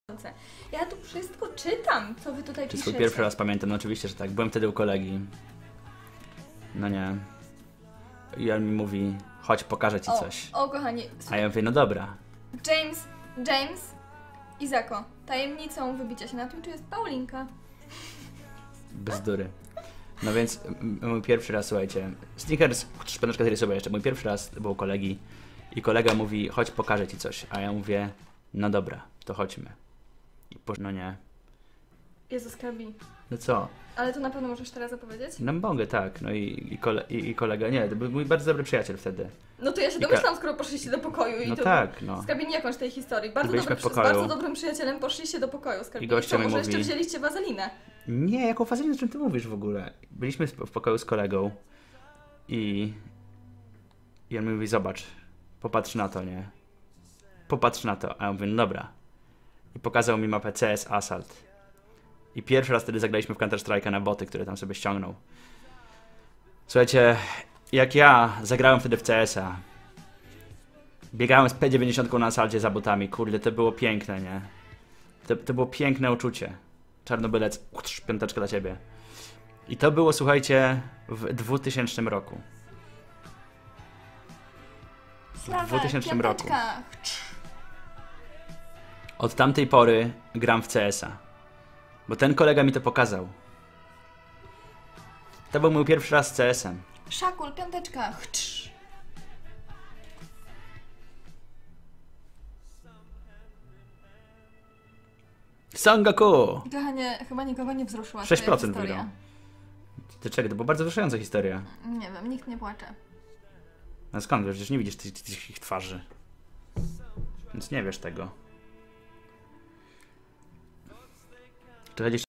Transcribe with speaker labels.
Speaker 1: Ja tu wszystko czytam, co wy tutaj
Speaker 2: Czy
Speaker 1: piszecie.
Speaker 2: swój pierwszy raz pamiętam? No oczywiście, że tak. Byłem wtedy u kolegi. No nie. I on mi mówi, chodź, pokażę ci coś.
Speaker 1: O, kochani.
Speaker 2: A ja mówię, no dobra.
Speaker 1: James, Izako, tajemnicą wybicia się na Twitchu jest Paulinka.
Speaker 2: Bzdury. No więc mój pierwszy raz, słuchajcie, Snickers, szpanaczka rysowa jeszcze, mój pierwszy raz był u kolegi i kolega mówi, chodź, pokażę ci coś. A ja mówię, no dobra, to chodźmy. I no nie.
Speaker 1: Jezus, Kabi.
Speaker 2: No co?
Speaker 1: Ale to na pewno możesz teraz opowiedzieć?
Speaker 2: No mogę, tak. No i kolega, nie, to był mój bardzo dobry przyjaciel wtedy.
Speaker 1: No to ja się domyślam, skoro poszliście do pokoju i
Speaker 2: No
Speaker 1: to...
Speaker 2: tak, no.
Speaker 1: Skabi, nie kończ tej historii.
Speaker 2: Byliśmy w
Speaker 1: Z
Speaker 2: pokoju.
Speaker 1: bardzo dobrym przyjacielem poszliście do pokoju, Skabi.
Speaker 2: I gościa mi
Speaker 1: może
Speaker 2: mówi...
Speaker 1: jeszcze wzięliście wazelinę?
Speaker 2: Nie, jaką wazelinę, o czym ty mówisz w ogóle? Byliśmy w pokoju z kolegą i on mi mówi, zobacz, popatrz na to, nie? Popatrz na to. A ja mówię, no dobra. I pokazał mi mapę CS Assault. I pierwszy raz wtedy zagraliśmy w Counter-Strike'a na boty, które tam sobie ściągnął. Słuchajcie, jak ja zagrałem wtedy w CS-a, biegałem z P90 na Assaulcie za botami, kurde, to było piękne, nie? To było piękne uczucie. Czarnobylec, piąteczka dla ciebie. I to było, słuchajcie, w 2000 roku. W 2000 roku. Od tamtej pory gram w CS-a. Bo ten kolega mi to pokazał. To był mój pierwszy raz z CS-em.
Speaker 1: Szakul, piąteczka.
Speaker 2: Sangaku!
Speaker 1: Kochanie, chyba nikogo nie wzruszyła
Speaker 2: 6% wygrał. Ty czekaj, to była bardzo wzruszająca historia.
Speaker 1: Nie wiem, nikt nie płacze.
Speaker 2: No skąd wiesz? Przecież nie widzisz tych ich twarzy. Więc nie wiesz tego. Czy